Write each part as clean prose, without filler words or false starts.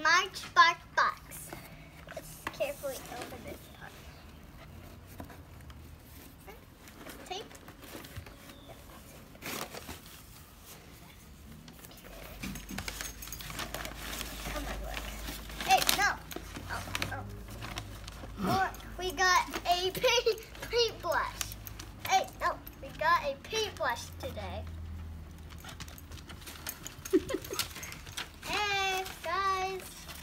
Marchbox box. Let's carefully open this up. Tape. Come on, look. Hey, no. Oh. Look, we got a paintbrush. Hey, no, we got a paintbrush today. Hey, guys.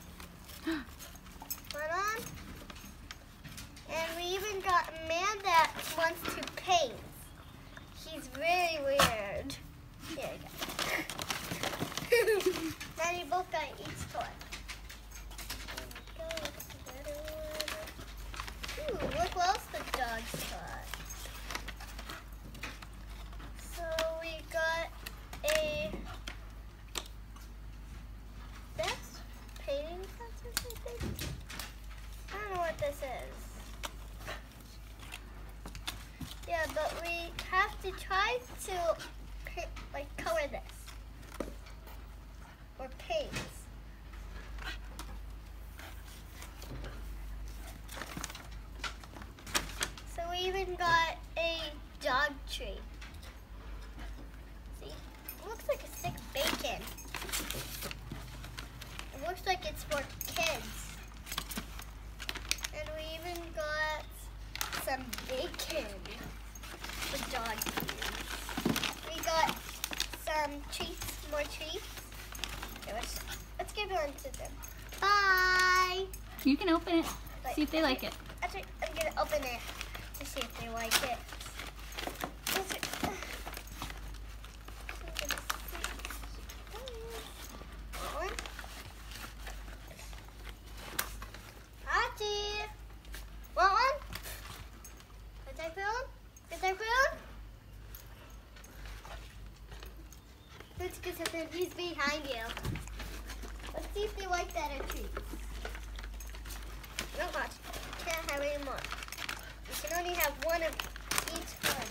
Hold on. And we even got a man that wants to paint. He's very weird. Here we go. Now you both got each toy. Ooh, look what else the dogs got. So we got a best painting pencils, I think. I don't know what this is. Yeah, but we have to try to color this or paint. So we even got a dog treat. See, it looks like a sick bacon. It looks like it's for kids. And we even got some bacon for dog treats. We got some treats, more treats. Okay, let's give one to them. Bye! You can open it. See if they like it. Actually, I'm going to open it to see if they like it. Hachi! Want one? Good typhoon? Good typhoon? Let's get something. He's behind you. Let's see if they like that or treat. Not much. Can't have any more. You can only have one of each one.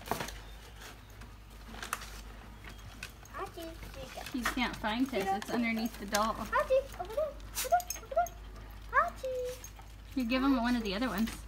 Hachi, here you go. You can't find his. It's underneath the doll. Hachi, over there, over there, over there. Hachi. You give him one of the other ones.